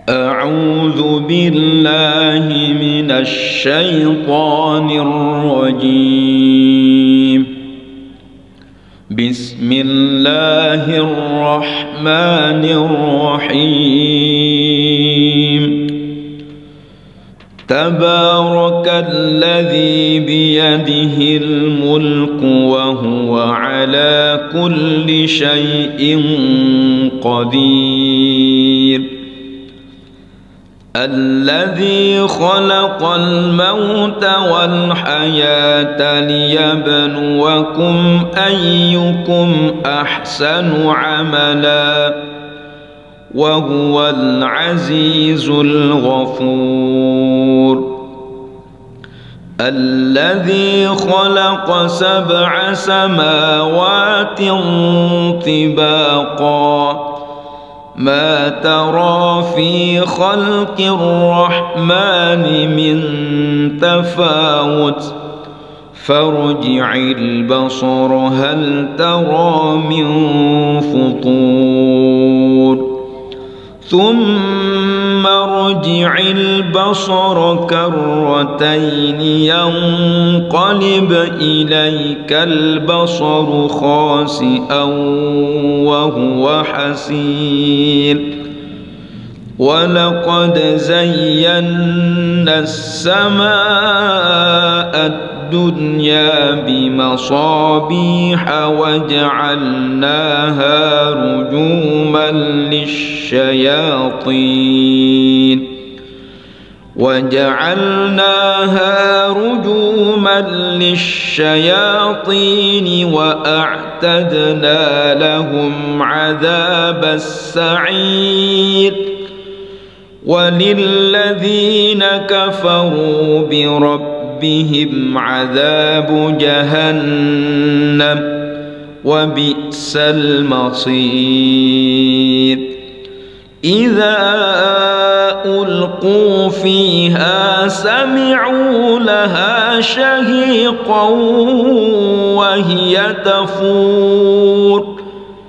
أعوذ بالله من الشيطان الرجيم. بسم الله الرحمن الرحيم. تبارك الذي بيده الملك وهو على كل شيء قدير. الذي خلق الموت والحياة ليبلوكم أيكم أحسن عملا وهو العزيز الغفور. الذي خلق 7 سماوات طباقا ما ترى في خلق الرحمن من تفاوت فارجع البصر هل ترى من فطور ثم ارجع البصر كرتين ينقلب إليك البصر خاسئا وهو حسير. ولقد زينا السماء الدنيا بمصابيح وجعلناها رجوما للشياطين وأعتدنا لهم عذاب السعير. وللذين كفروا بربهم عذاب جهنم وبئس المصير. إذا ألقوا فيها سمعوا لها شهيقا وهي تفور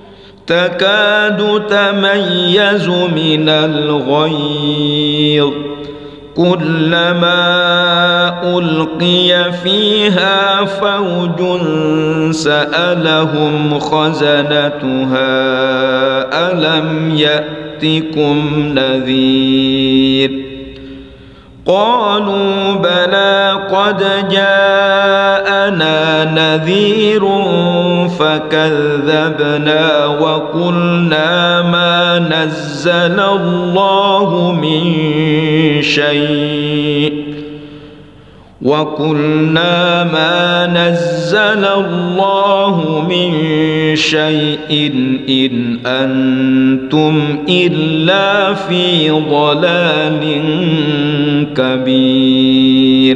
تكاد تميز من الغيظ كلما ألقي فيها فوج سألهم خزنتها ألم يأتكم نذير قالوا بلى قد جاءنا نذير فكذبنا وقلنا ما نزل الله من شيء إن أنتم إلا في ضلال كبير.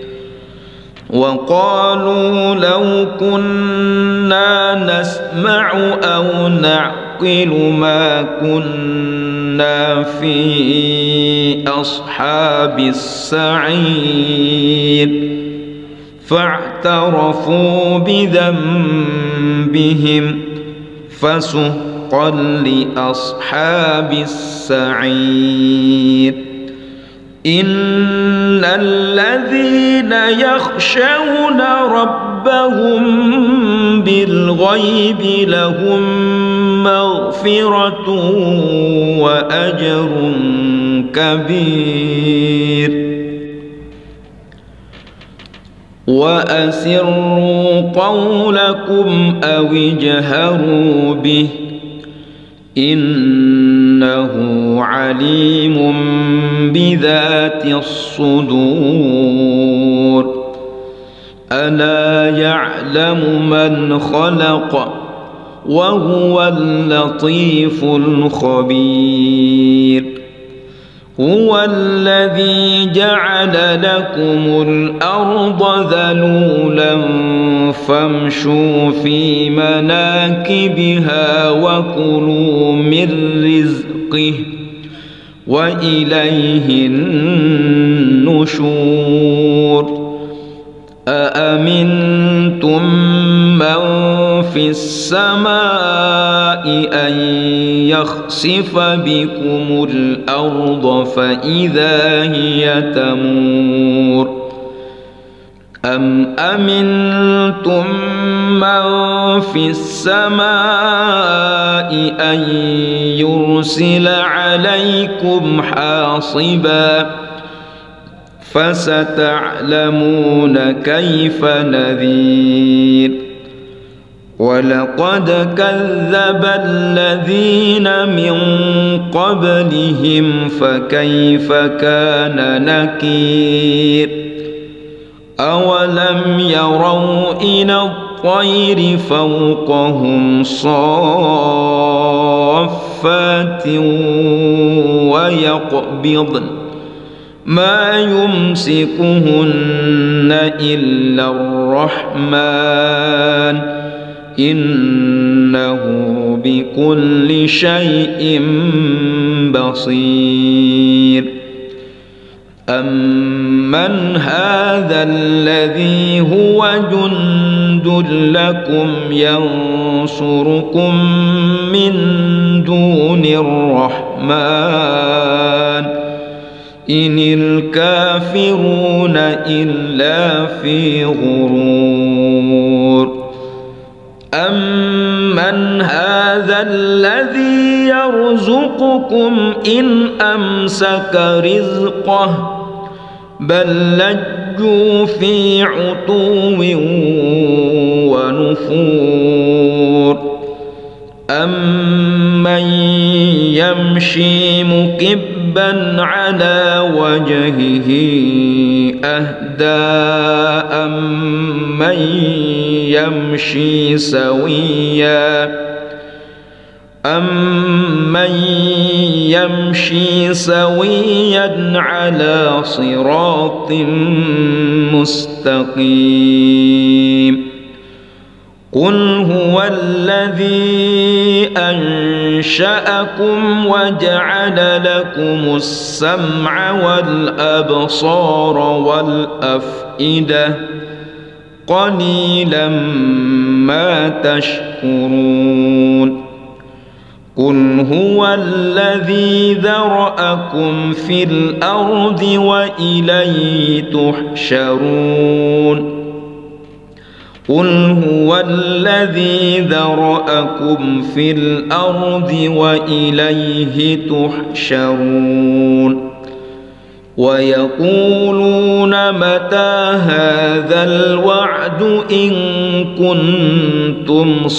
وقالوا لو كنا نسمع أو نعقل ما كنا في أصحاب السعير فاعترفوا بذنبهم فسحقا لأصحاب السعير. إن الذين يخشون ربهم بالغيب لهم مغفرة وأجر كبير. وأسروا قولكم أو اجهروا به إنه عليم بذات الصدور. ألا يعلم من خلق وهو اللطيف الخبير. هو الذي جعل لكم الأرض ذلولا فامشوا في مناكبها وكلوا من رزقه وإليه النشور. أأمنتم من في السماء أن يخسف بكم الأرض فإذا هي تمور أم أمنتم من في السماء أن يرسل عليكم حاصبا فستعلمون كيف نذير ولقد كذب الذين من قبلهم فكيف كان نكير أولم يروا إلى الطير فوقهم صافات ويقبضن ما يمسكهن إلا الرحمن إنه بكل شيء بصير أمن هذا الذي هو جند لكم ينصركم من دون الرحمن إن الكافرون إلا في غرور أمن هذا الذي يرزقكم إن أمسك رزقه بل لجوا في عتو ونفور أمن يمشي مكبا على وجهه أهدى أمن يمشي سويا على صراط مستقيم قل هو الذي أنشأكم وجعل لكم السمع والأبصار والأفئدة قليلا ما تشكرون قل هو الذي ذرأكم في الأرض وإليه تحشرون قل هو الذي ذرأكم في الأرض وإليه تحشرون ويقولون متى هذا الوعد إن كنتم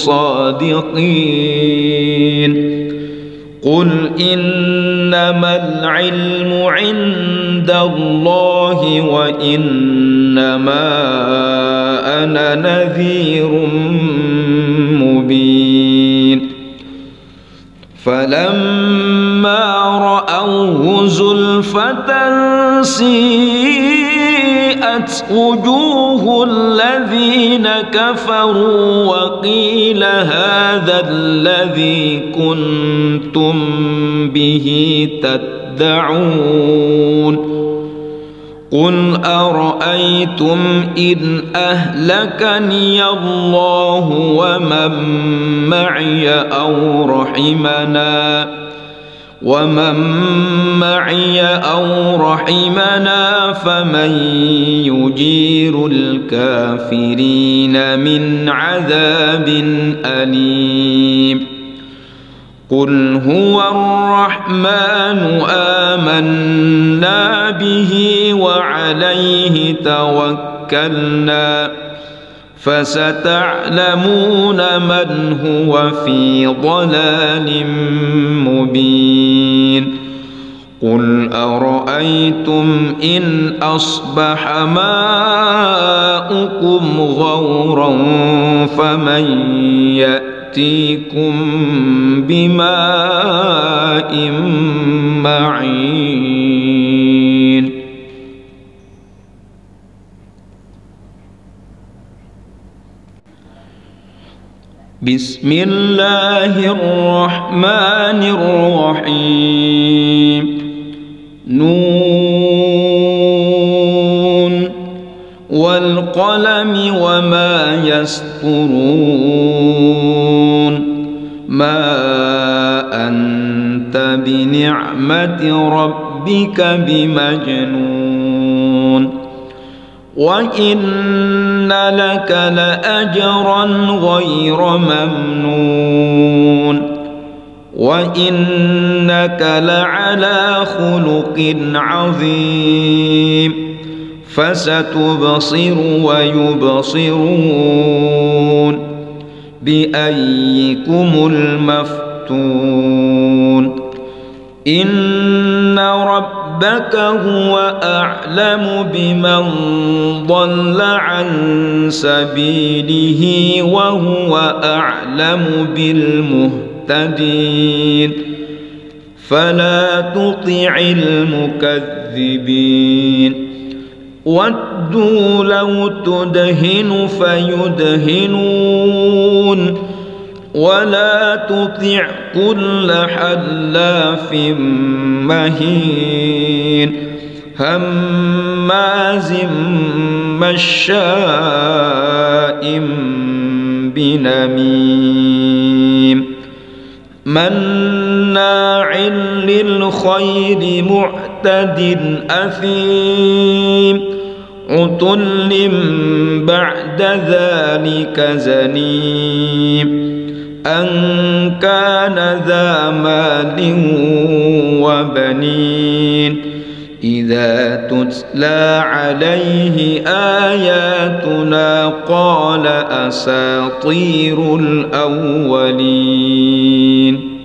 صادقين قل إنما العلم عند الله وإنما أنا نذير مبين فلما رأوه زلفة سيئت وجوه الذين كفروا وقيل هذا الذي كنتم به تدعون قل أرأيتم إن أهلكني الله ومن معي أو رحمنا فمن يجير الكافرين من عذاب أليم قل هو الرحمن آمنا به وعليه توكلنا فستعلمون من هو في ضلال مبين قل أرأيتم إن أصبح ماؤكم غورا فمن يأتيكم بماء معين بسم الله الرحمن الرحيم نون والقلم وما يسطرون ما أنت بنعمة ربك بمجنون وإن لك لأجرا غير ممنون وإنك لعلى خلق عظيم فستبصر ويبصرون بأيكم المفتون إن ربك هو أعلم بمن ضل عن سبيله وهو أعلم بالمهتدين فلا تطع المكذبين ودوا لو تدهن فيدهنون ولا تطع كل حلاف مهين هماز مشاء بنميم مناع للخير معتد أثيم عتل بعد ذلك زنيم أن كان ذا مال وبنين إذا تتلى عليه آياتنا قال أساطير الأولين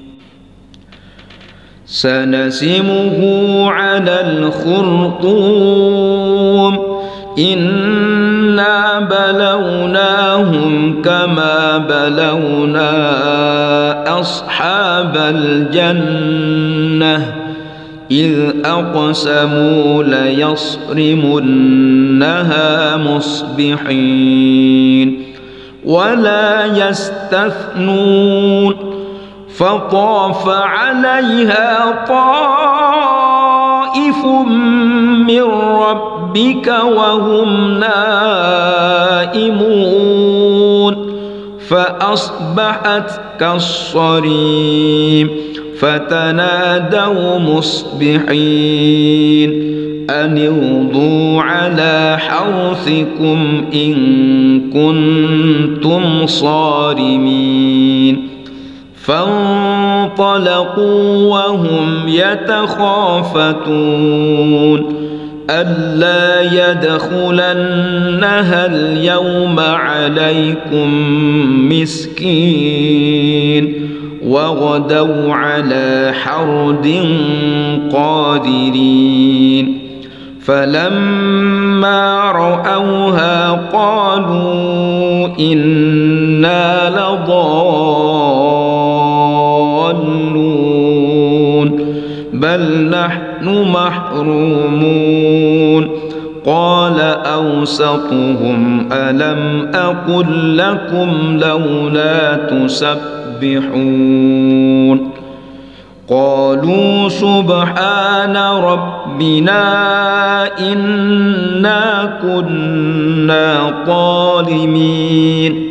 سنسمه على الخرطوم إنا بلوناهم كما بلونا أصحاب الجنة إذ أقسموا ليصرمنها مصبحين ولا يستثنون فطاف عليها طائف من ربك وهم نائمون فأصبحت كالصريم فتنادوا مصبحين أن اغدوا على حرثكم إن كنتم صارمين فانطلقوا وهم يتخافتون ألا يدخلنها اليوم عليكم مسكين وغدوا على حرد قادرين فلما رأوها قالوا إنا لضالون بل نحن محرومون قال أوسطهم ألم أقل لكم لولا تسبحون قالوا سبحان ربنا إنا كنا ظالمين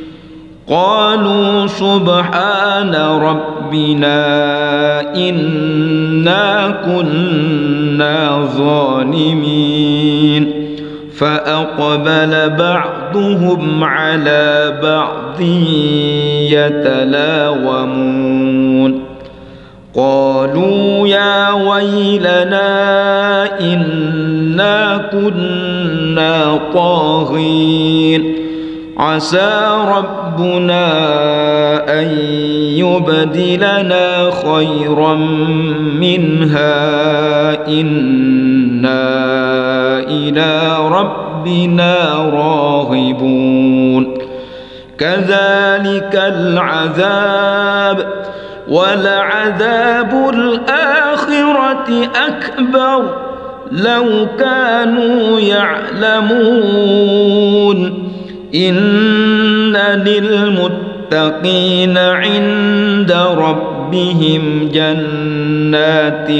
قالوا سبحان ربنا إنا كنا ظالمين فأقبل بعضهم على بعض يتلاومون قالوا يا ويلنا إنا كنا طاغين عسى ربنا أن يبدلنا خيرا منها إنا إلى ربنا راغبون كذلك العذاب ولعذاب الآخرة أكبر لو كانوا يعلمون إن للمتقين عند ربهم جنات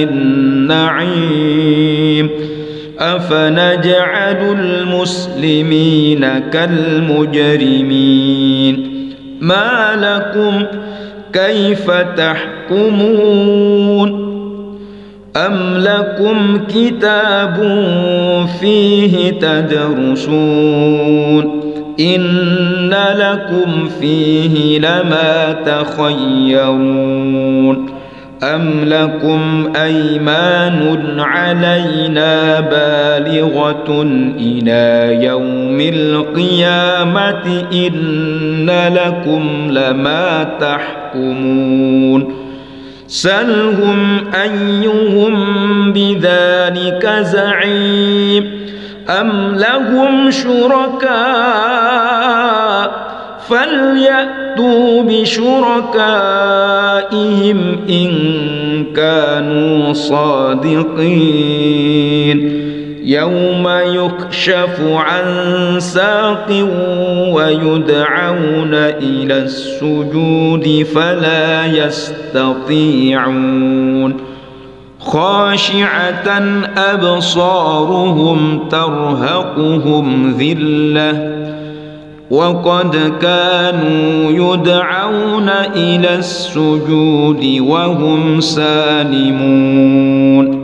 النعيم أفنجعل المسلمين كالمجرمين ما لكم كيف تحكمون أم لكم كتاب فيه تدرسون إن لكم فيه لما تخيرون أم لكم أيمان علينا بالغة إلى يوم القيامة إن لكم لما تحكمون سلهم أيهم بذلك زعيم أم لهم شركاء فليأتوا بشركائهم إن كانوا صادقين يوم يكشف عن ساق ويدعون إلى السجود فلا يستطيعون خاشعة أبصارهم ترهقهم ذلة وقد كانوا يدعون إلى السجود وهم سالمون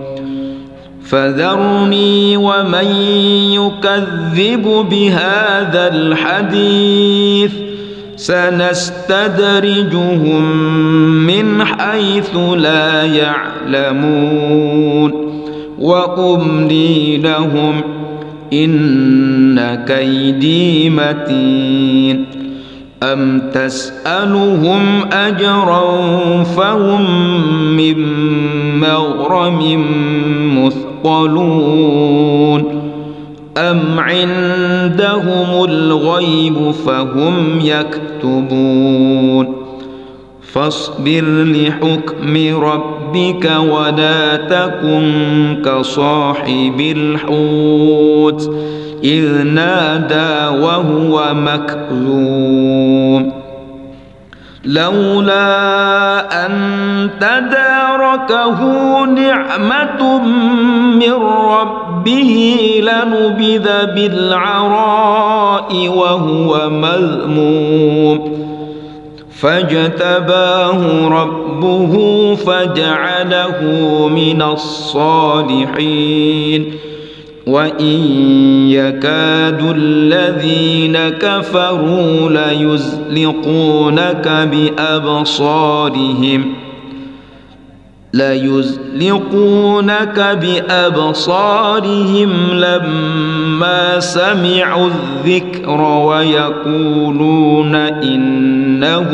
فذرني ومن يكذب بهذا الحديث سنستدرجهم من حيث لا يعلمون وأملي لهم إن كيدي متين أم تسألهم أجرا فهم من مغرم مثقلون أم عندهم الغيب فهم يكتبون فاصبر لحكم ربك ولا تكن كصاحب الحوت إذ نادى وهو مكظوم لولا أن تداركه نعمة من ربه لنبذ بالعراء وهو مذموم فاجتباه ربه فجعله من الصالحين وإن يكاد الذين كفروا ليزلقونك بأبصارهم لما سمعوا الذكر ويقولون إنه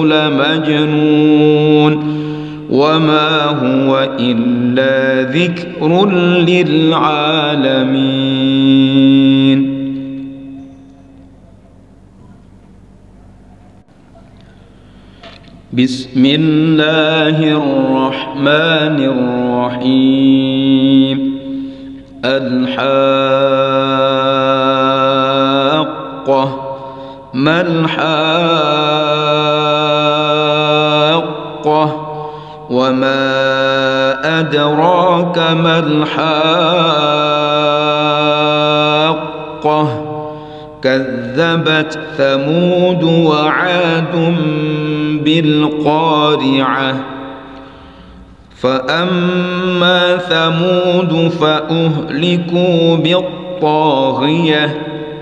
لمجنون وما هو إلا ذكر للعالمين بسم الله الرحمن الرحيم الحاقة ما الحاقة وما أدراك ما الحاقة كذبت ثمود وعاد بالقارعة فأما ثمود فأهلكوا بالطاغية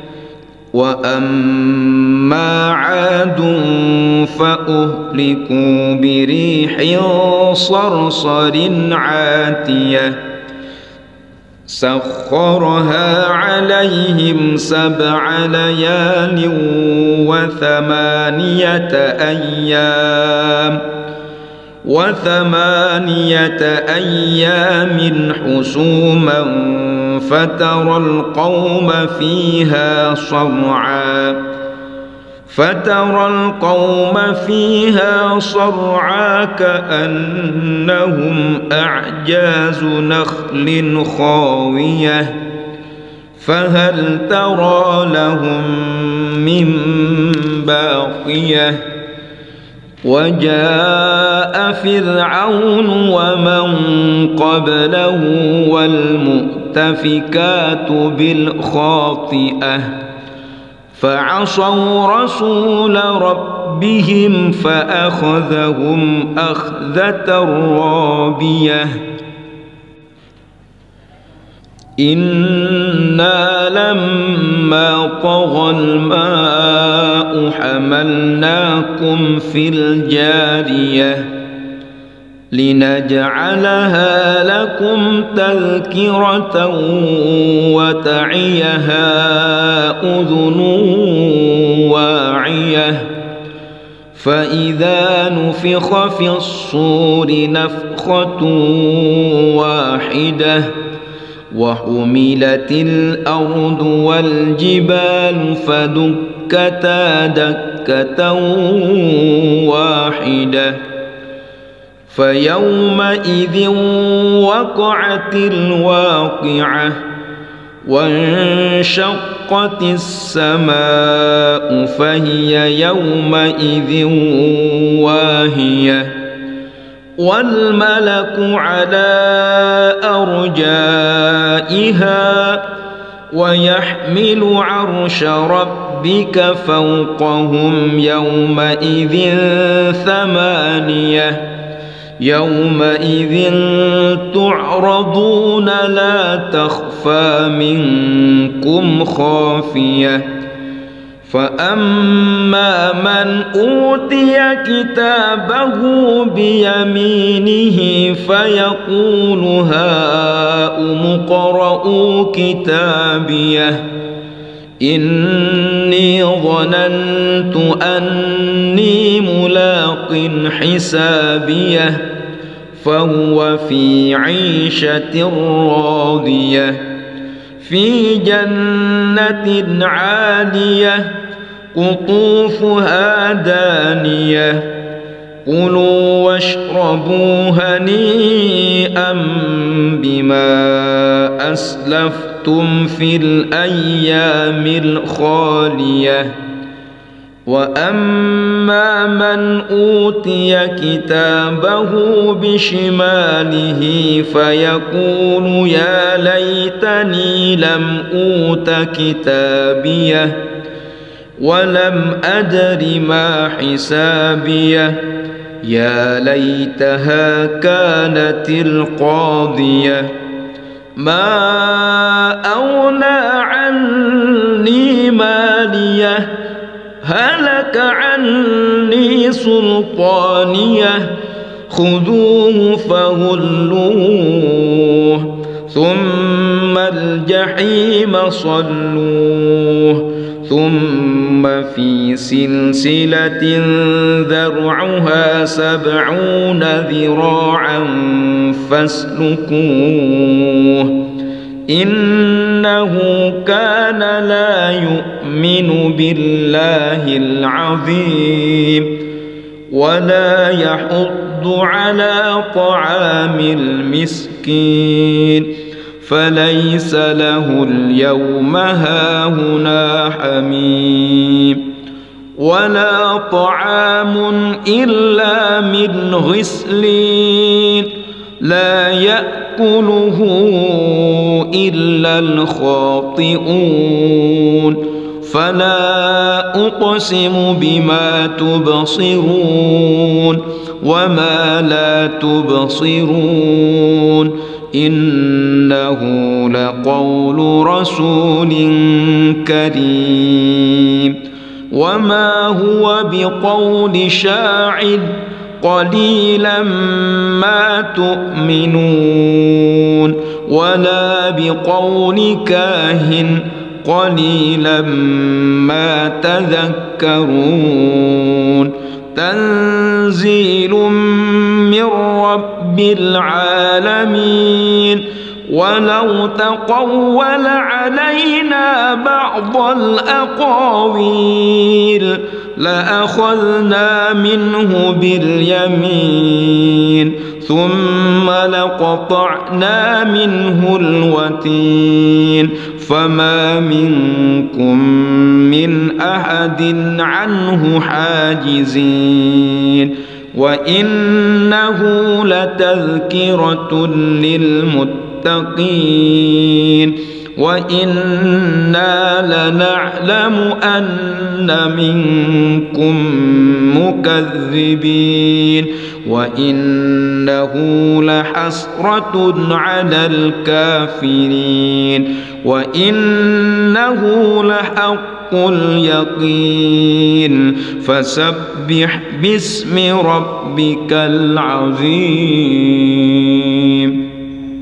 وأما عاد فأهلكوا بريح صرصر عاتية سخرها عليهم 7 ليال وثمانية أيام حسوما فترى القوم فيها صرعى كأنهم أعجاز نخل خاوية فهل ترى لهم من باقية وجاء فرعون ومن قبله والمؤتفكات بالخاطئة فعصوا رسول ربهم ربهم فأخذهم أخذة رابية إنا لما طغى الماء حملناكم في الجارية لنجعلها لكم تذكرة وتعيها أذن واعية فإذا نفخ في الصور نفخة واحدة وحملت الأرض والجبال فدكتا دكة واحدة فيومئذ وقعت الواقعة وانشقت السماء فهي يومئذ واهية والملك على أرجائها ويحمل عرش ربك فوقهم يومئذ ثمانية يومئذ تعرضون لا تخفى منكم خافية فأما من أوتي كتابه بيمينه فيقول هاؤم اقرءوا كتابيه إني ظننت أني ملاق حسابيه فهو في عيشة راضية في جنة عالية قطوفها دانية كلوا واشربوا هنيئا بما أسلفتم في الأيام الخالية وأما من أوتي كتابه بشماله فيقول يا ليتني لم أوت كتابيه ولم أدر ما حسابيه يا ليتها كانت القاضية ما أغنى عني ماليه هلك عني سلطانيه خذوه فغلوه ثم الجحيم صلوه ثم في سلسلة ذرعها 70 ذراعا فاسلكوه إنه كان لا يؤمن بالله العظيم ولا يحض على طعام المسكين فليس له اليوم هاهنا حميم ولا طعام إلا من غسلين لا يأكله إلا الخاطئون فلا أقسم بما تبصرون وما لا تبصرون إنه لقول رسول كريم وما هو بقول شاعر قليلا ما تؤمنون ولا بقول كاهن قليلا ما تذكرون تنزيل من رب العالمين ولو تقول علينا بعض الأقاويل لأخذنا منه باليمين ثم لقطعنا منه الوتين فما منكم من أحد عنه حاجزين وإنه لتذكرة للمتقين وإنا لنعلم أن منكم مكذبين وإنه لحسرة على الكافرين وإنه لحق اليقين فسبح باسم ربك العظيم.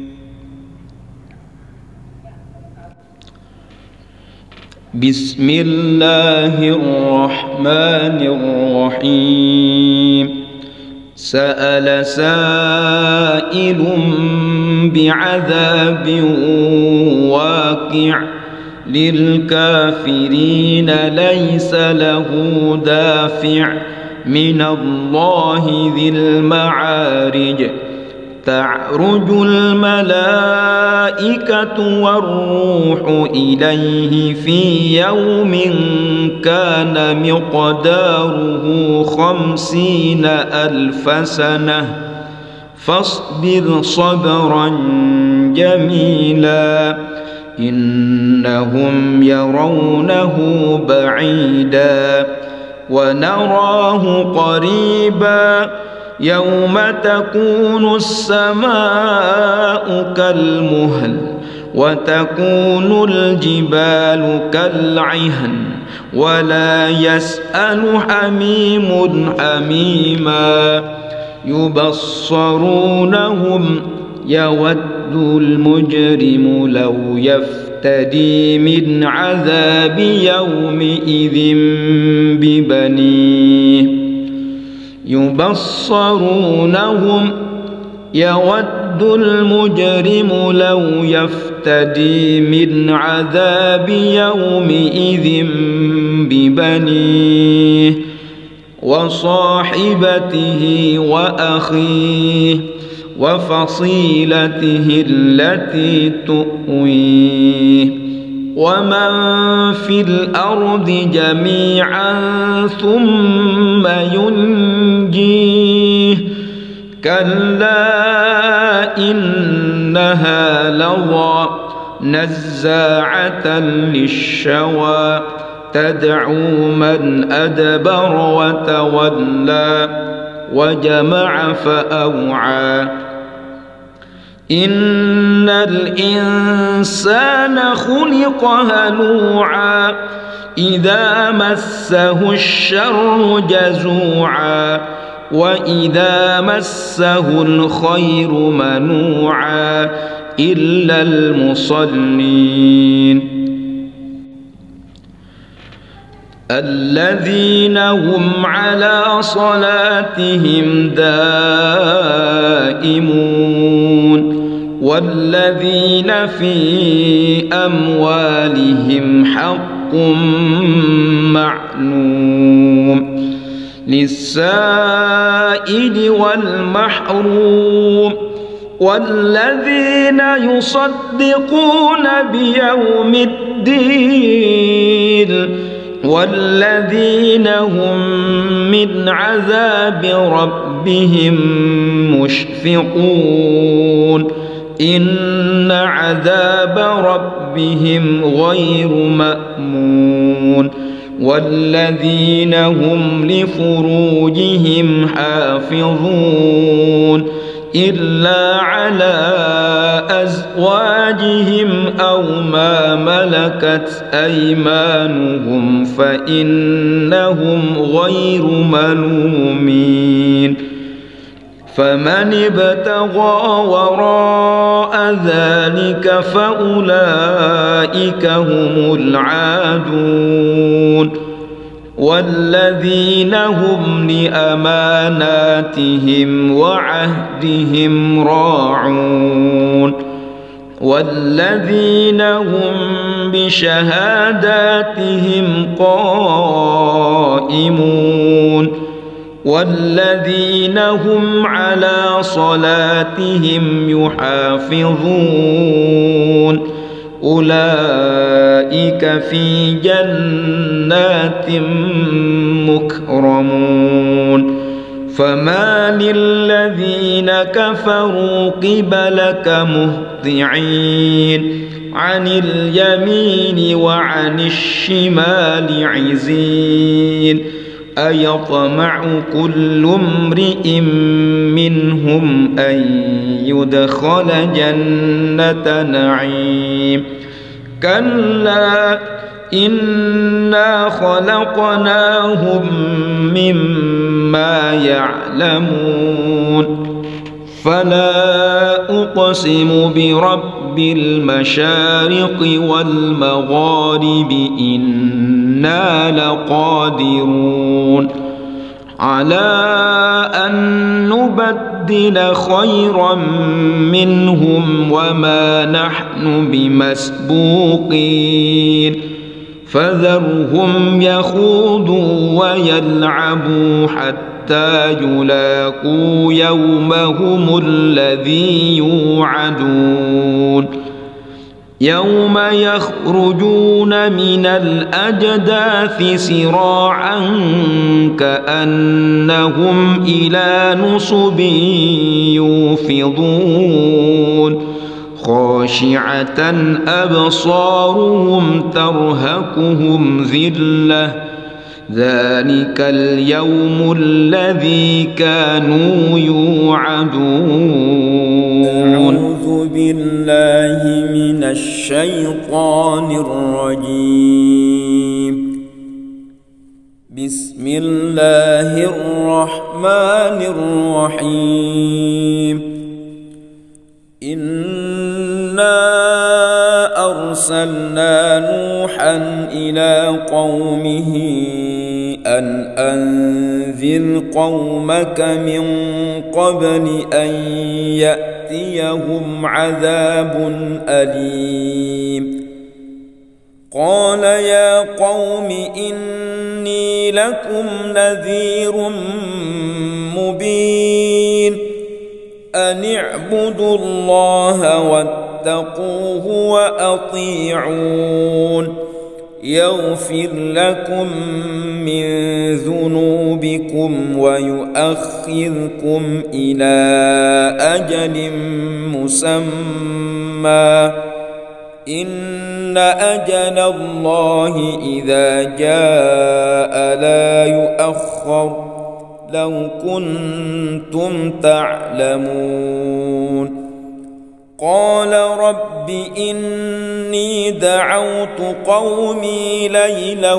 بسم الله الرحمن الرحيم. سأل سائل بعذاب واقع للكافرين ليس له دافع من الله ذي المعارج. تعرج الملائكة والروح إليه في يوم كان مقداره 50,000 سنة فاصبر صبرا جميلا إنهم يرونه بعيدا ونراه قريبا يوم تكون السماء كالمهل وتكون الجبال كالعهن ولا يسأل حميم حميما يبصرونهم يود المجرم لو يفتدي من عذاب يومئذ ببنيه يبصرونهم يود المجرم لو يفتدي من عذاب يومئذ ببنيه وصاحبته وأخيه وفصيلته التي تؤويه ومن في الأرض جميعا ثم ينجيه كلا إنها لظى نزاعة للشوى تدعو من أدبر وتولى وجمع فأوعى إن الإنسان خلق هلوعا إذا مسه الشر جزوعا وإذا مسه الخير منوعا إلا المصلين الذين هم على صلاتهم دائمون والذين في أموالهم حق معلوم للسائل والمحروم والذين يصدقون بيوم الدين والذين هم من عذاب ربهم مشفقون إن عذاب ربهم غير مأمون والذين هم لفروجهم حافظون إلا على أزواجهم أو ما ملكت أيمانهم فإنهم غير ملومين فمن ابتغى وراء ذلك فأولئك هم العادون والذين هم لأماناتهم وعهدهم راعون والذين هم بشهاداتهم قائمون والذين هم على صلاتهم يحافظون أولئك في جنات مكرمون فما للذين كفروا قبلك مهطعين عن اليمين وعن الشمال عزين أيطمع كل امرئ منهم أن يدخل جنة نعيم كلا إنا خلقناهم مما يعلمون فلا أقسم برب المشارق والمغارب إنا لقادرون على أن نبدل خيرا منهم وما نحن بمسبوقين فذرهم يخوضوا ويلعبوا حتى يلاقوا يومهم الذي يوعدون يوم يخرجون من الأجداث سراعا كأنهم إلى نصب يوفضون خاشعة أبصارهم ترهقهم ذلة ذلك اليوم الذي كانوا يوعدون. أعوذ بالله من الشيطان الرجيم. بسم الله الرحمن الرحيم. إنا أرسلنا نوحا إلى قومه أن أنذر قومك من قبل أن يأتيهم عذاب أليم. قال يا قوم إني لكم نذير مبين أن اعبدوا الله واتقوه وأطيعون يغفر لكم من ذنوبكم ويؤخركم إلى أجل مسمى إن أجل الله إذا جاء لا يؤخر لو كنتم تعلمون. قال رب إني دعوت قومي ليلا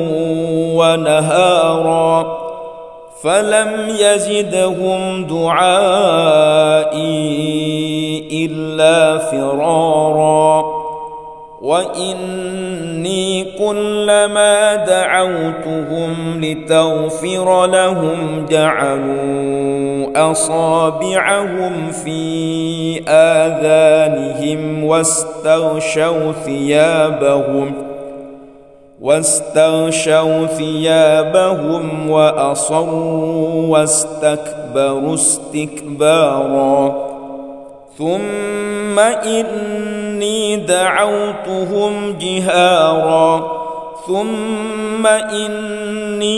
ونهارا فلم يزدهم دعائي إلا فرارا وإني كلما دعوتهم لتغفر لهم جعلوا أصابعهم في آذانهم واستغشوا ثيابهم وأصروا واستكبروا استكبارا ثم إني دعوتهم جهارا ثم إني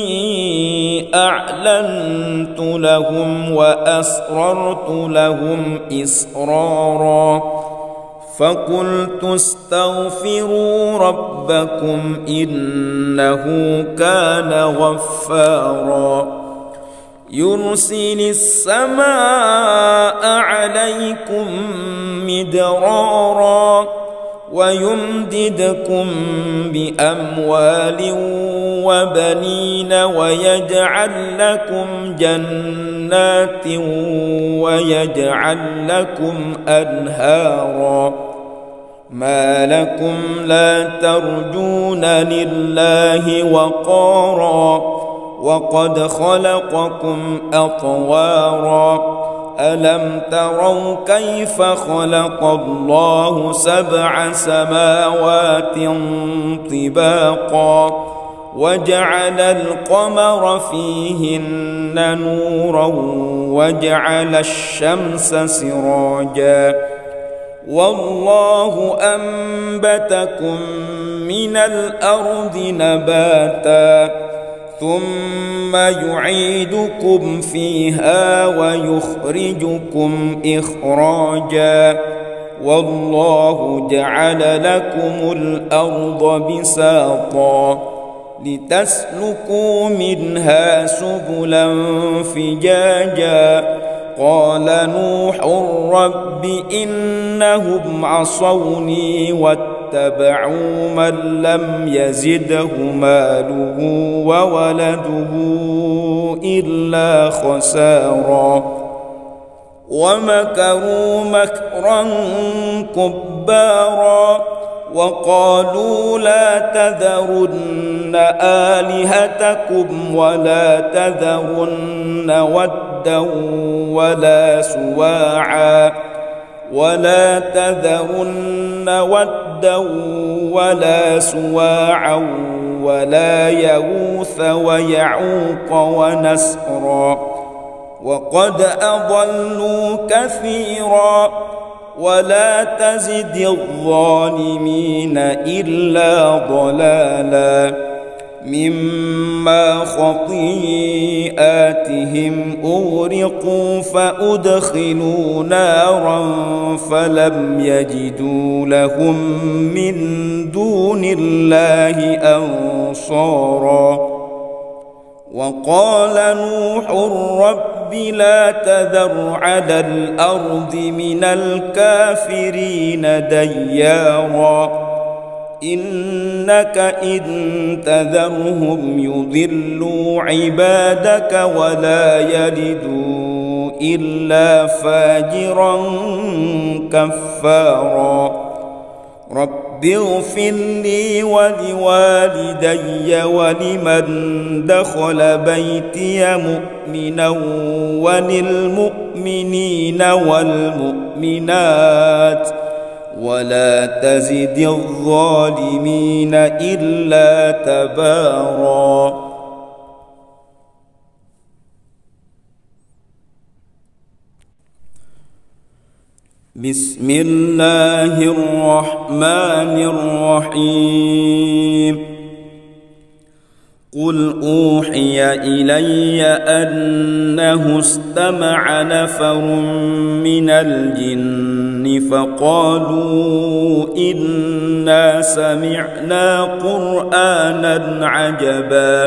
أعلنت لهم وأسررت لهم إسرارا فقلت استغفروا ربكم إنه كان غفارا يرسل السماء عليكم مدرارا ويمددكم بأموال وبنين ويجعل لكم جنات ويجعل لكم أنهارا ما لكم لا ترجون لله وقارا وقد خلقكم أطوارا ألم تروا كيف خلق الله 7 سماوات طباقا وجعل القمر فيهن نورا وجعل الشمس سراجا والله أنبتكم من الأرض نباتا ثم يعيدكم فيها ويخرجكم إخراجا والله جعل لكم الأرض بساطا لتسلكوا منها سبلا فجاجا قال نوح رب إنهم عصوني واتبعوا من لم يزده ماله وولده إلا خسارا ومكروا مكرا كبارا وقالوا لا تذرن آلهتكم ولا تذرن ودا ولا سواعا ولا يغوث ويعوق ونسرا وقد أضلوا كثيرا ولا تزد الظالمين إلا ضلالا مما خطيئاتهم أغرقوا فأدخلوا نارا فلم يجدوا لهم من دون الله أنصارا وقال نوح رب لا تذر على الأرض من الكافرين ديارا إنك إن تذرهم يضلوا عبادك ولا يلدوا إلا فاجرا كفارا رب اغفر لي ولوالدي ولمن دخل بيتي مؤمنا وللمؤمنين والمؤمنات ولا تزد الظالمين إلا تبارا بسم الله الرحمن الرحيم قل أوحي إلي أنه استمع نفر من الجن فقالوا إنا سمعنا قرآنا عجبا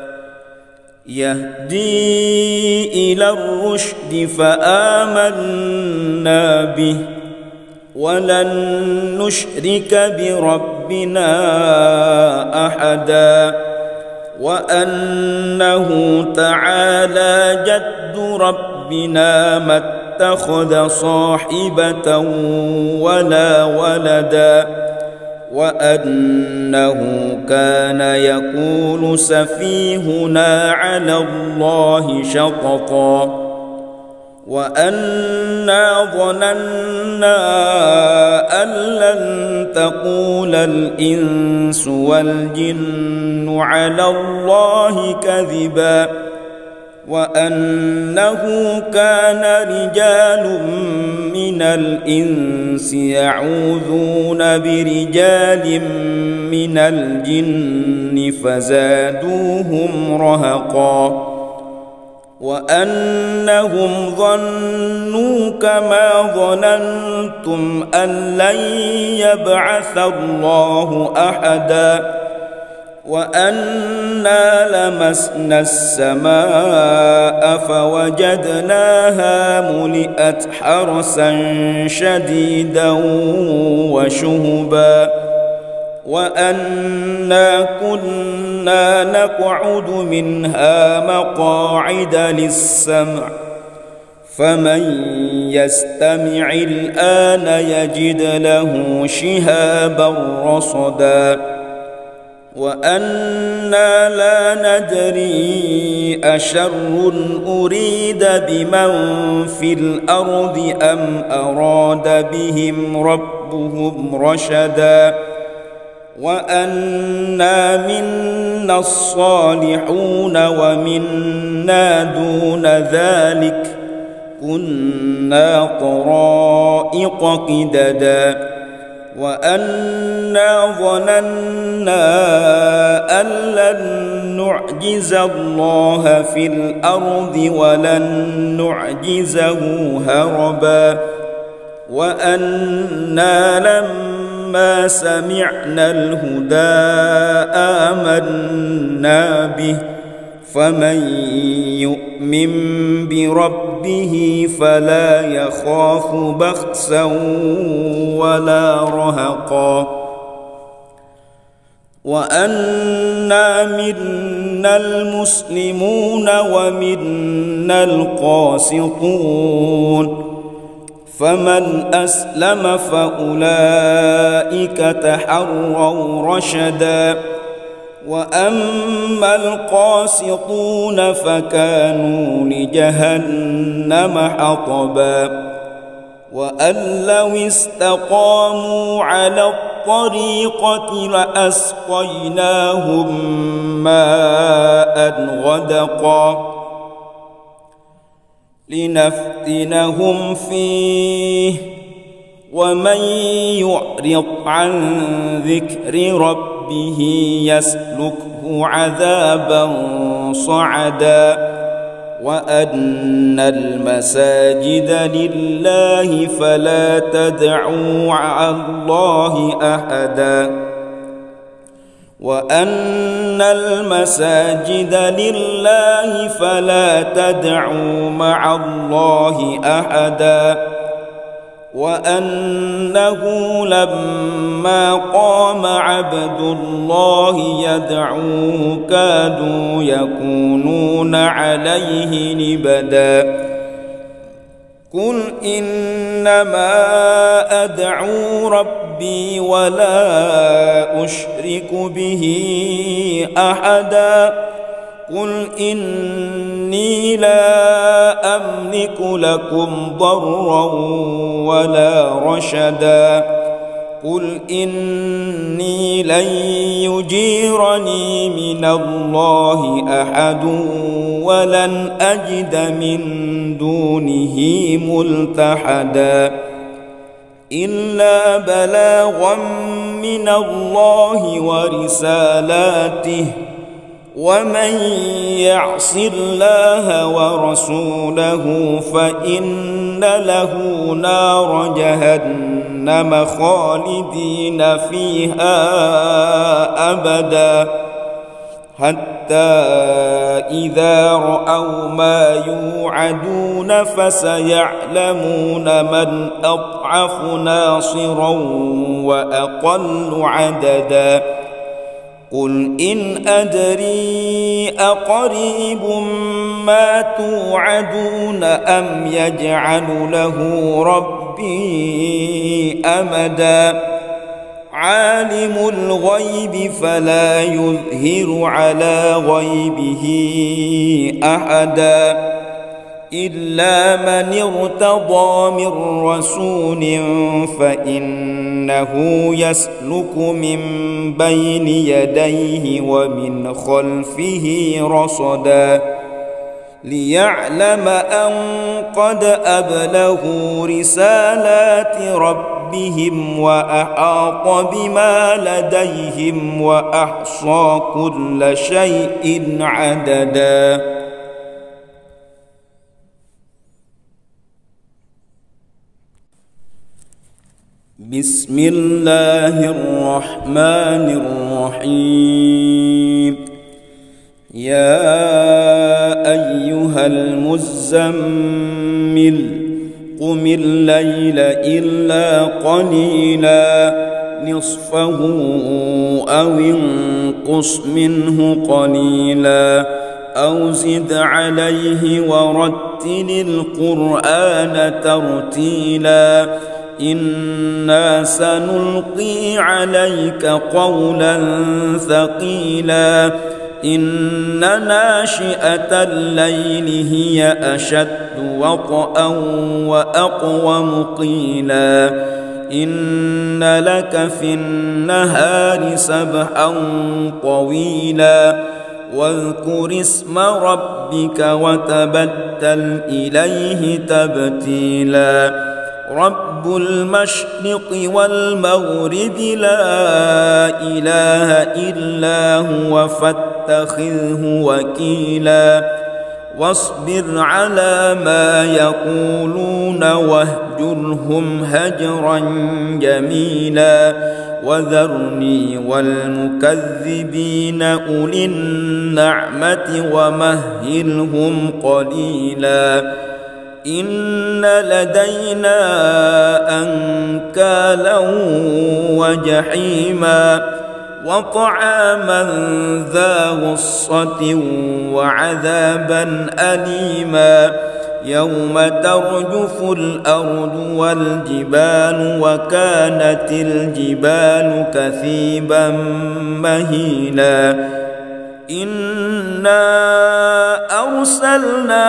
يهدي إلى الرشد فآمنا به ولن نشرك بربنا أحدا وأنه تعالى جد ربنا ما اتخذ صاحبة ولا ولدا وأنه كان يقول سفيهنا على الله شططا وأنا ظننا أن لن تقول الإنس والجن على الله كذبا وأنه كان رجال من الإنس يعوذون برجال من الجن فزادوهم رهقا وأنهم ظنوا كما ظننتم أن لن يبعث الله أحدا وأنا لمسنا السماء فوجدناها ملئت حرسا شديدا وشهبا وأنا كنا نقعد منها مقاعد للسمع فمن يستمع الآن يجد له شهابا رصدا وأنا لا ندري أشر أريد بمن في الأرض أم أراد بهم ربهم رشدا وأنا منا الصالحون ومنا دون ذلك كنا طرائق قددا وأنا ظننا أن لن نعجز الله في الأرض ولن نعجزه هربا وأنا لما سمعنا الهدى آمنا به فمن يؤمن بربه فلا يخاف بخسا ولا رهقا وأنا منا المسلمون ومنا القاسطون فمن أسلم فأولئك تحروا رشدا وأما القاسطون فكانوا لجهنم حطبا وأن لو استقاموا على الطريقة لأسقيناهم ماء غدقا لنفتنهم فيه ومن يعرض عن ذكر ربه يسلكه عذابا صعدا وأن المساجد لله فلا تدعوا مع الله أحدا وأن المساجد لله فلا تدعوا مع الله أحدا وأنه لما قام عبد الله يدعوه كادوا يكونون عليه لبدا قل إنما أدعو ربي ولا أشرك به أحدا قل إني لا أملك لكم ضرا ولا رشدا قل إني لن يجيرني من الله أحد ولن أجد من دونه ملتحدا إلا بلاغا من الله ورسالاته ومن يعص الله ورسوله فإن له نار جهنم خالدين فيها أبدا حتى إذا رأوا ما يوعدون فسيعلمون من أضعف ناصرا وأقل عددا قل إن أدري أقريب ما توعدون أم يجعل له ربي أمدا عالم الغيب فلا يظهر على غيبه أحدا إلا من ارتضى من رسول فإنه يسلك من بين يديه ومن خلفه رصدا ليعلم أن قد أبلغوا رسالات ربهم وأحاط بما لديهم وأحصى كل شيء عددا بسم الله الرحمن الرحيم يا أيها المزمل قم الليل إلا قليلا نصفه أو انقص منه قليلا أو زد عليه ورتل القرآن ترتيلا إنا سنلقي عليك قولا ثقيلا إن ناشئة الليل هي أشد وطئا وأقوم قيلا إن لك في النهار سبحا طويلا واذكر اسم ربك وتبتل إليه تبتيلا رب المشرق والمغرب لا إله إلا هو فاتخذه وكيلا واصبر على ما يقولون واهجرهم هجرا جميلا وذرني والمكذبين أولي النعمة ومهلهم قليلا إن لدينا أنكالا وجحيما وطعاما ذا غصة وعذابا أليما يوم ترجف الأرض والجبال وكانت الجبال كثيبا مهيلا إنا أرسلنا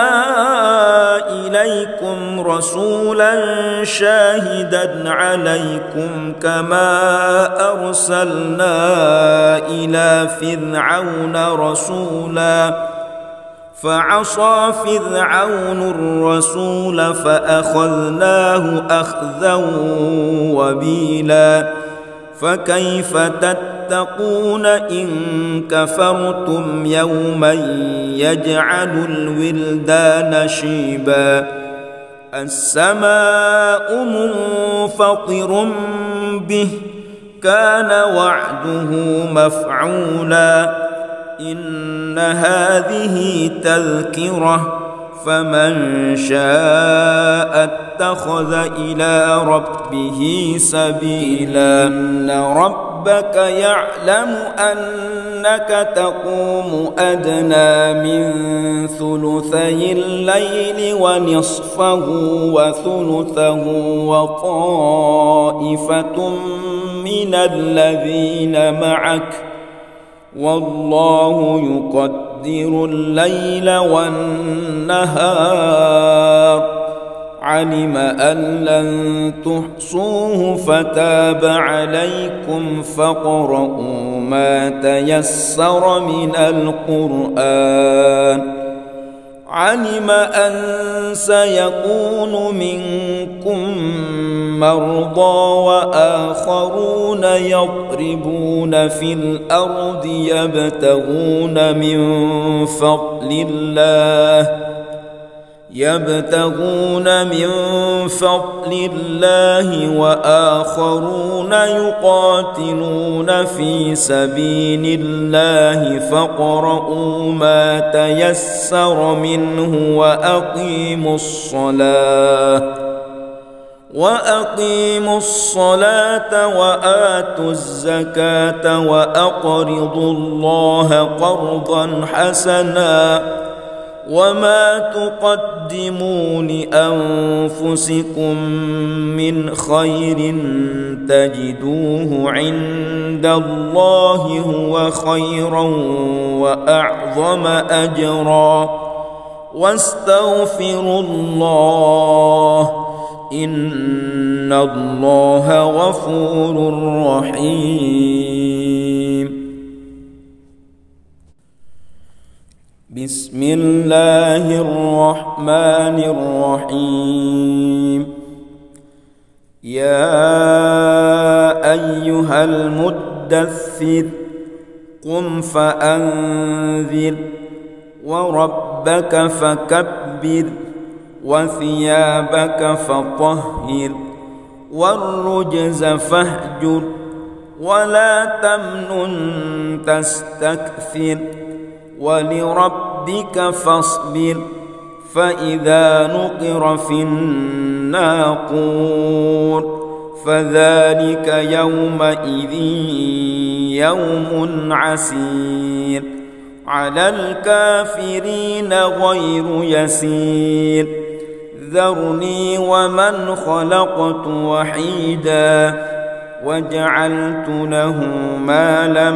إليكم رسولا شاهدا عليكم كما أرسلنا إلى فرعون رسولا فعصى فرعون الرسول فأخذناه أخذا وبيلا فكيف تتقون إن كفرتم يوما يجعل الولدان شيبا السماء منفطر به كان وعده مفعولا إن هذه تذكرة فمن شاء اتخذ إلى ربه سبيلا إن ربك يعلم أنك تقوم أدنى من ثلثي الليل ونصفه وثلثه وطائفة من الذين معك والله يقدر الليل والنهار علم أن لن تحصوه فتاب عليكم فاقرؤوا ما تيسر من القرآن علم أن سيكون منكم مرضى وآخرون يضربون في الأرض يبتغون من فضل الله وآخرون يقاتلون في سبيل الله فاقرؤوا ما تيسر منه وأقيموا الصلاة وآتوا الزكاة وأقرضوا الله قرضا حسنا وما تقدموا لأنفسكم من خير تجدوه عند الله هو خيرا وأعظم أجرا واستغفروا الله إن الله غفور رحيم بسم الله الرحمن الرحيم يا أيها المدثر قم فأنذر وربك فكبر وثيابك فطهر والرجز فاهجر ولا تمنن تستكثر ولربك فاصبر فإذا نقر في الناقور فذلك يومئذ يوم عسير على الكافرين غير يسير ذرني ومن خلقت وحيدا وجعلت له مالا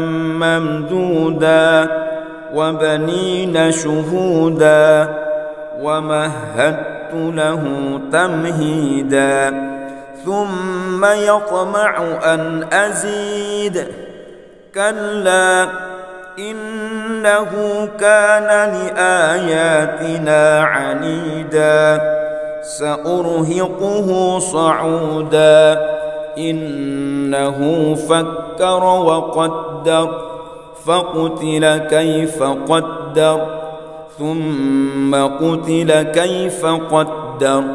ممدودا وبنين شهودا ومهدت له تمهيدا ثم يطمع أن أزيد كلا إنه كان لآياتنا عنيدا سأرهقه صعودا إنه فكر وقدر فقتل كيف قدر ثم قتل كيف قدر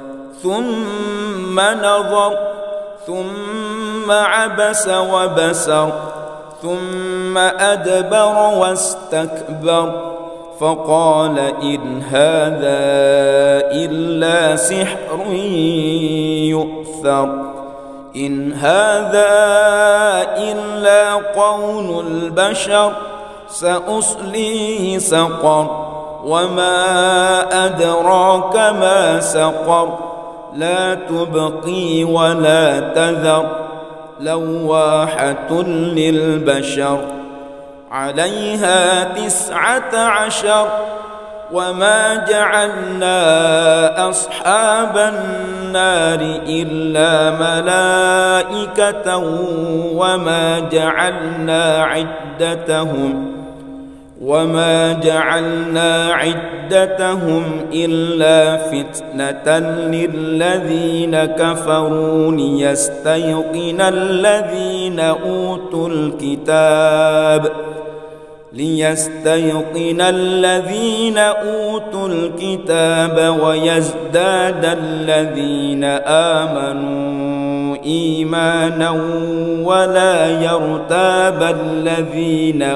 ثم نظر ثم عبس وبسر ثم أدبر واستكبر فقال إن هذا إلا سحر يؤثر إن هذا إلا قول البشر سأصليه سقر وما أدراك ما سقر لا تبقي ولا تذر لواحة للبشر عليها 19 وما جعلنا أصحاب النار إلا ملائكة وما جعلنا عدتهم إلا فتنة للذين كفروا ليستيقن الذين أوتوا الكتاب ويزداد الذين آمنوا إيمانا ولا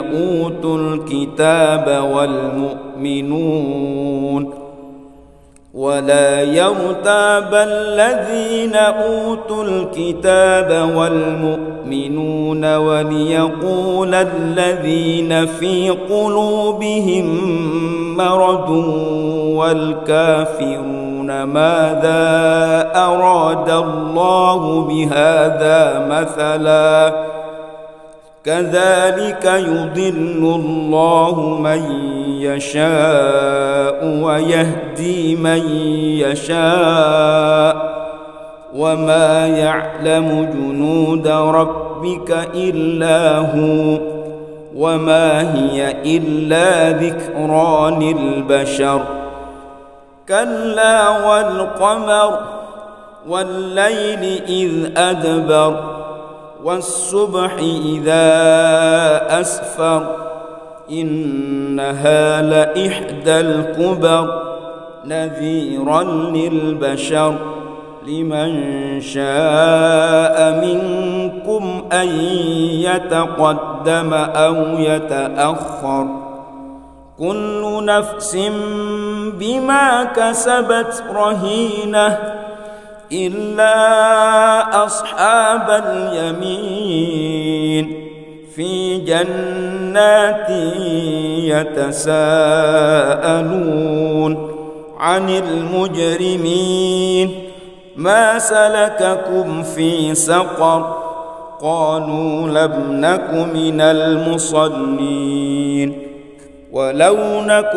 يرتاب الذين أوتوا الكتاب والمؤمنون وليقول الذين في قلوبهم مرض والكافرون ماذا أراد الله بهذا مثلا كذلك يضل الله من يشاء ويهدي من يشاء وما يعلم جنود ربك إلا هو وما هي إلا ذكرى للبشر كلا والقمر والليل إذ أدبر والصبح إذا أسفر إنها لإحدى الكبر نذيرا للبشر لمن شاء منكم أن يتقدم أو يتأخر كل نفس بما كسبت رهينة إلا أصحاب اليمين في جنات يتساءلون عن المجرمين ما سلككم في سقر قالوا لم نك من المصلين ولم نك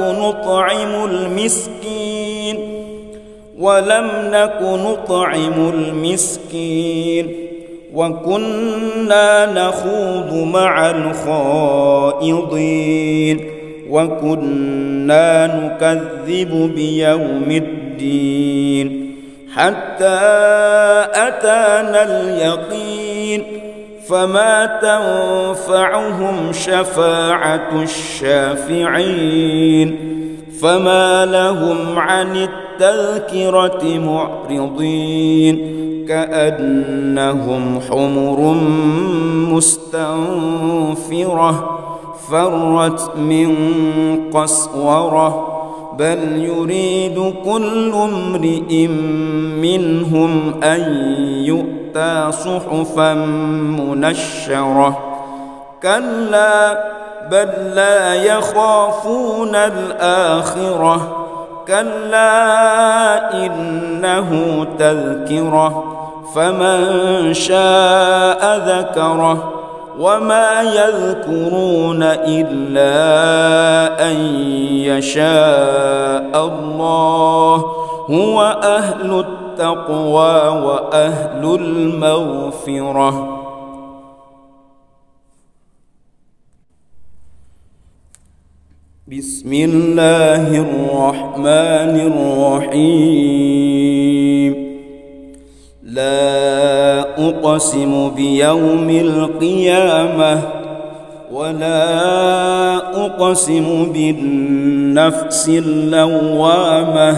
نطعم المسكين وكنا نخوض مع الخائضين وكنا نكذب بيوم الدين حتى أتانا اليقين فما تنفعهم شفاعة الشافعين فما لهم عن التذكرة معرضين كأنهم حمر مستنفرة فرت من قسورة بل يريد كل امرئ منهم أن يؤتى صحفا منشرة كلا بل لا يخافون الآخرة كلا إنه تذكرة فمن شاء ذكره وما يذكرون إلا أن يشاء الله هو أهل التقوى وأهل المغفرة. بسم الله الرحمن الرحيم. لا أقسم بيوم القيامة ولا أقسم بالنفس اللوامة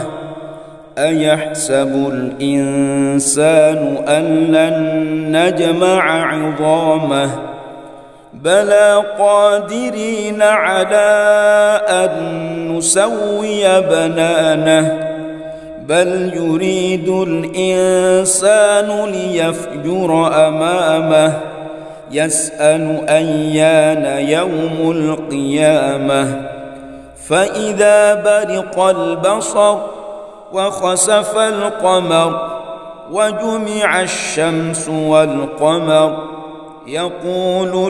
أيحسب الإنسان أن لن نجمع عظامه بلى قادرين على أن نسوي بنانه بل يريد الإنسان ليفجر أمامه يسأل أيان يوم القيامة فإذا برق البصر وخسف القمر وجمع الشمس والقمر يقول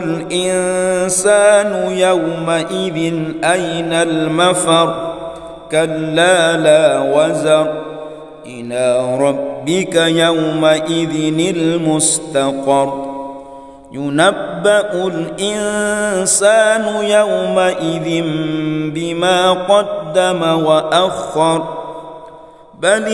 الإنسان يومئذ أين المفر كلا لا وزر إلى ربك يومئذ المستقر ينبأ الإنسان يومئذ بما قدم وأخر بل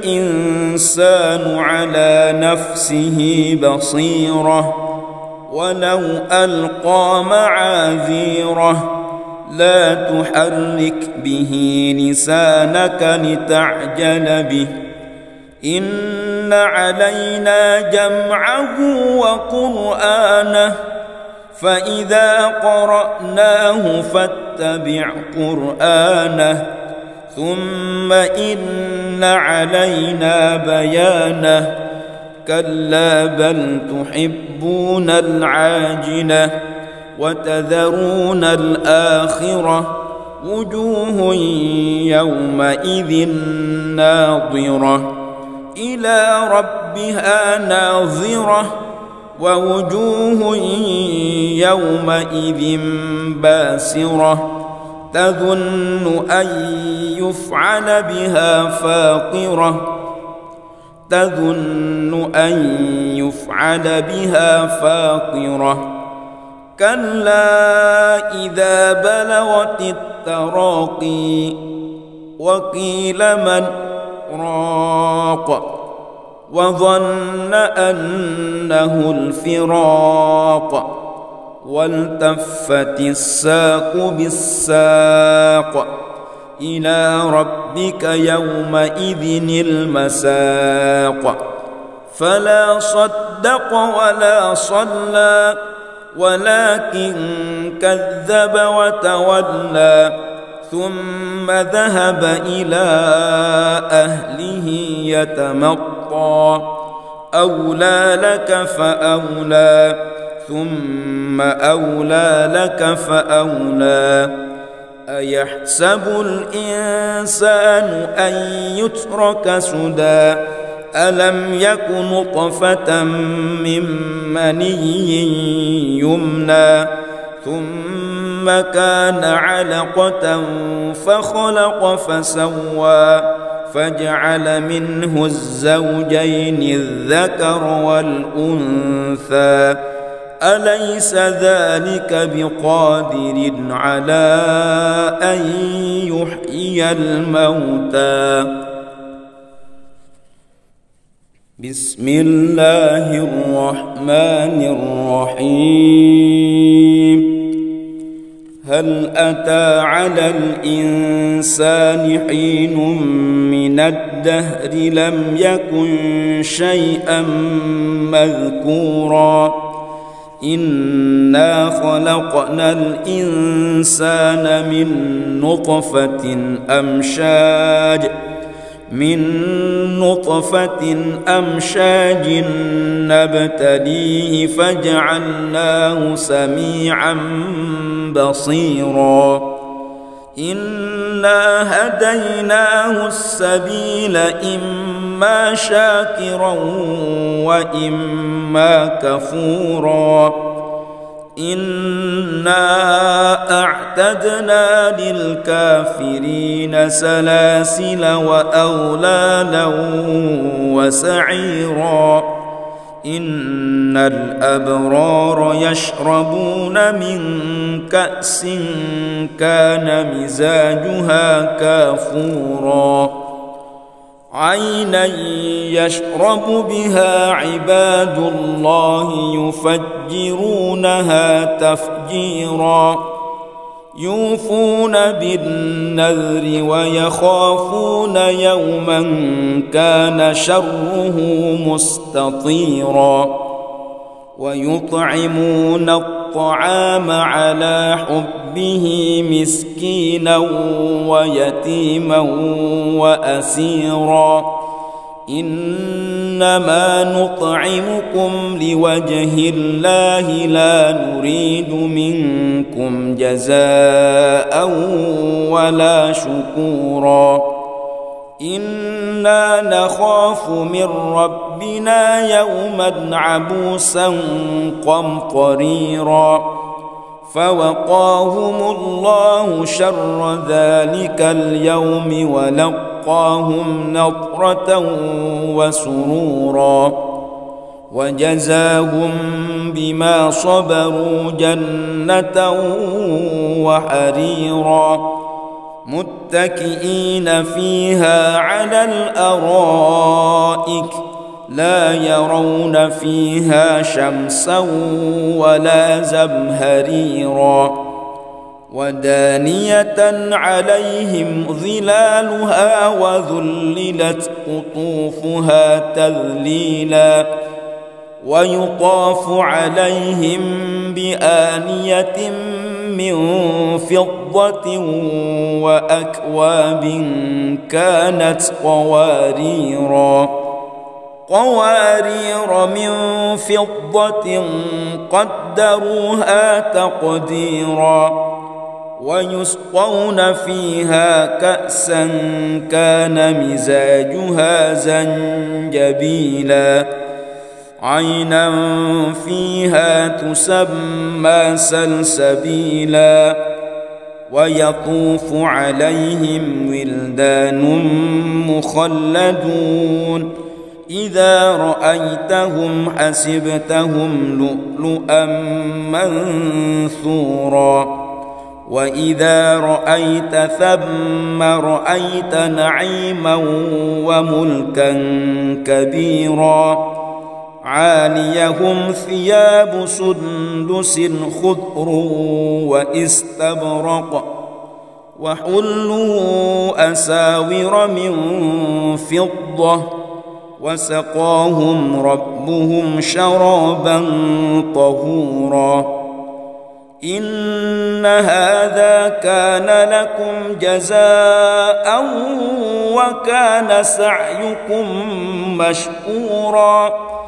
الإنسان على نفسه بصيرة ولو ألقى معاذيره لا تحرك به لسانك لتعجل به إن علينا جمعه وقرآنه فإذا قرأناه فاتبع قرآنه ثم إن علينا بيانه كلا بل تحبون العاجلة وتذرون الآخرة وجوه يومئذ ناظرة إلى ربها ناظرة ووجوه يومئذ باسرة تظن أن يفعل بها فاقرة تظن أن يفعل بها فاقرة كلا إذا بلغت التراقي وقيل من راق وظن أنه الفراق والتفت الساق بالساق إلى ربك يومئذ المساق فلا صدق ولا صلى ولكن كذب وتولى ثم ذهب إلى أهله يتمطى أولى لك فأولى ثم أولى لك فأولى أيحسب الإنسان أن يترك سدى ألم يك نطفة من مني يمنى ثم كان علقة فخلق فسوى فجعل منه الزوجين الذكر والأنثى أليس ذلك بقادر على أن يحيي الموتى بسم الله الرحمن الرحيم هل أتى على الإنسان حين من الدهر لم يكن شيئا مذكورا إنا خلقنا الإنسان من نطفة أمشاج نبتليه فجعلناه سميعا بصيرا إنا هديناه السبيل إما شاكرا وإما كفورا إنا أعتدنا للكافرين سلاسل وأغلالا وسعيرا إن الأبرار يشربون من كأس كان مزاجها كافورا عينا يشرب بها عباد الله يفجرونها تفجيرا يوفون بالنذر ويخافون يوما كان شره مستطيرا ويطعمون الطعام على حبه مسكينا ويتيما وأسيرا إنما نطعمكم لوجه الله لا نريد منكم جزاء ولا شكورا إنا نخاف من ربنا يوما عبوسا قمطريرا فوقاهم الله شر ذلك اليوم ولقاهم نضرة وسرورا وجزاهم بما صبروا جنة وحريرا متكئين فيها على الأرائك لا يرون فيها شمسا ولا زمهريرا ودانية عليهم ظلالها وذللت قطوفها تذليلا ويطاف عليهم بآنية من فضة وأكواب كانت قوارير من فضة قدروها تقديرا ويسقون فيها كأسا كان مزاجها زنجبيلا عينا فيها تسمى سلسبيلا ويطوف عليهم ولدان مخلدون إذا رأيتهم حسبتهم لؤلؤا منثورا وإذا رأيت ثم رأيت نعيما وملكا كبيرا عاليهم ثياب سندس خضر واستبرق وحلوا أساور من فضة وسقاهم ربهم شرابا طهورا إن هذا كان لكم جزاء وكان سعيكم مشكورا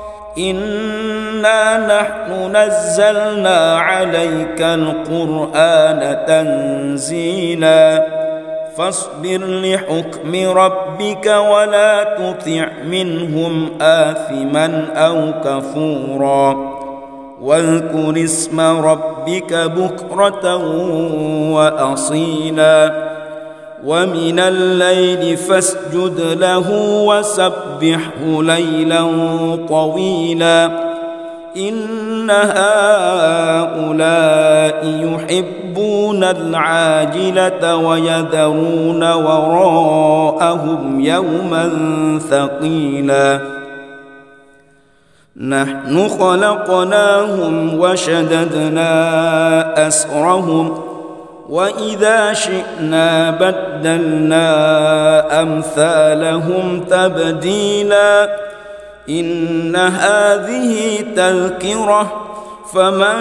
إنا نحن نزلنا عليك القرآن تنزيلا فاصبر لحكم ربك ولا تطع منهم آثما أو كفورا واذكر اسم ربك بكرة وأصيلا ومن الليل فاسجد له وسبحه ليلا طويلا إن هؤلاء يحبون العاجلة ويذرون وراءهم يوما ثقيلا نحن خلقناهم وشددنا أسرهم وإذا شئنا بدلنا أمثالهم تبديلا إن هذه تذكرة فمن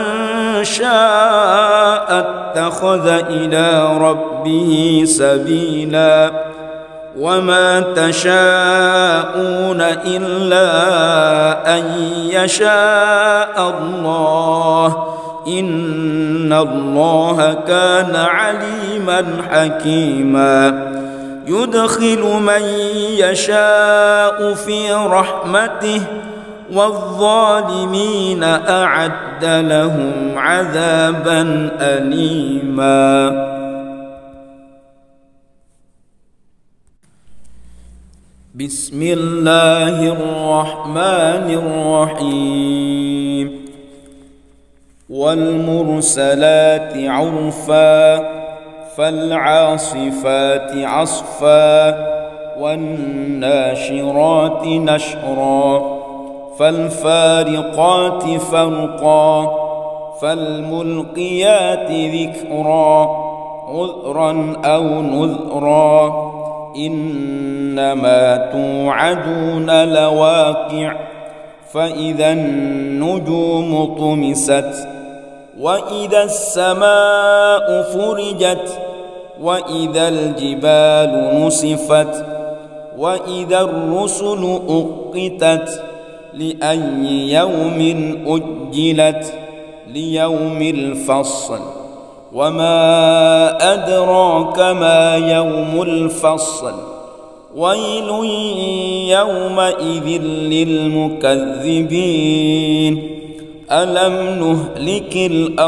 شاء اتخذ إلى ربه سبيلا وما تشاءون إلا أن يشاء الله إن الله كان عليما حكيما يدخل من يشاء في رحمته والظالمين أعد لهم عذابا أليما. بسم الله الرحمن الرحيم والمرسلات عرفا فالعاصفات عصفا والناشرات نشرا فالفارقات فرقا فالملقيات ذكرا عذرا أو نذرا إنما توعدون لواقع فإذا النجوم طمست وإذا السماء فرجت وإذا الجبال نسفت وإذا الرسل أقتت لأي يوم أجلت ليوم الفصل وما أدراك ما يوم الفصل ويل يومئذ للمكذبين ألم نهلك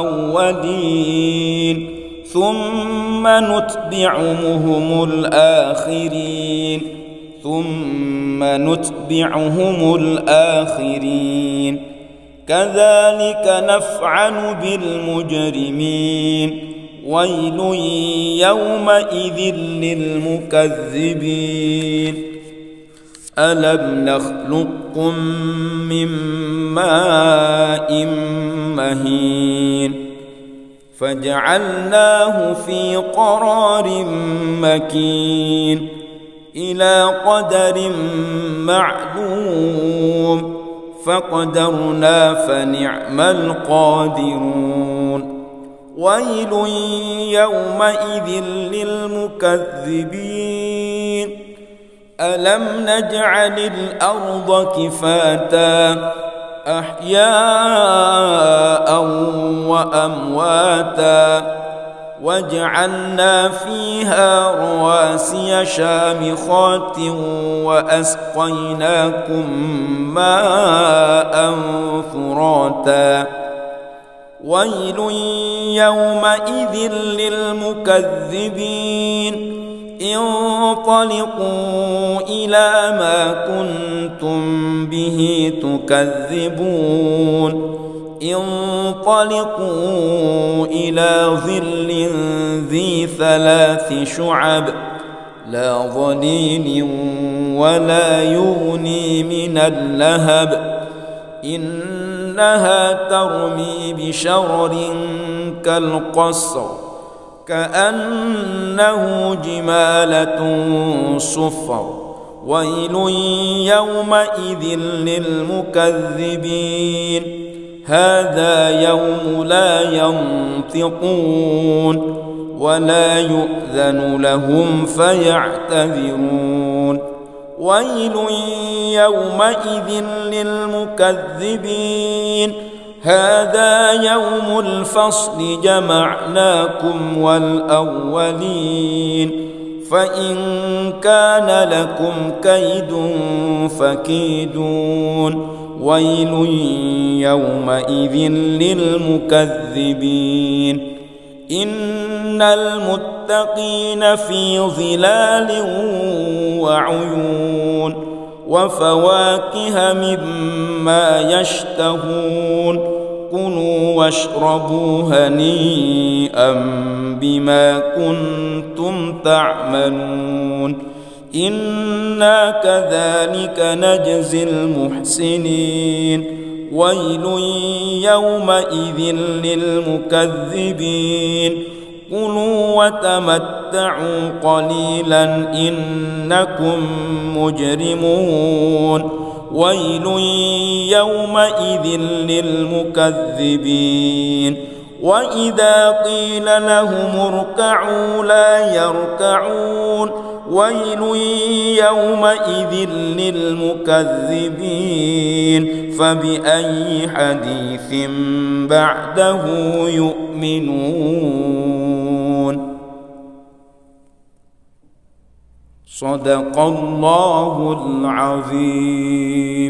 الأولين ثم نتبعهم الآخرين كذلك نفعل بالمجرمين ويل يومئذ للمكذبين ألم نخلقكم من ماء مهين فجعلناه في قرار مكين إلى قدر معلوم فقدرنا فنعم القادرون ويل يومئذ للمكذبين ألم نجعل الأرض كفاتا أحياء وأمواتا وجعلنا فيها رواسي شامخات وأسقيناكم ماء فراتا ويل يومئذ للمكذبين انطلقوا إلى ما كنتم به تكذبون انطلقوا إلى ظل ذي 3 شعب لا ظليل ولا يغني من اللهب إنها ترمي بشرر كالقصر كأنه جمالة صفر ويل يومئذ للمكذبين هذا يوم لا ينطقون ولا يؤذن لهم فيعتذرون ويل يومئذ للمكذبين هذا يوم الفصل جمعناكم والأولين فإن كان لكم كيد فكيدون ويل يومئذ للمكذبين إن المتقين في ظلال وعيون وفواكه مما يشتهون كلوا واشربوا هنيئا بما كنتم تعملون إنا كذلك نجزي المحسنين ويل يومئذ للمكذبين كلوا وتمتعوا قليلا إنكم مجرمون ويل يومئذ للمكذبين وإذا قيل لهم اركعوا لا يركعون ويل يومئذ للمكذبين فبأي حديث بعده يؤمنون صدق الله العظيم.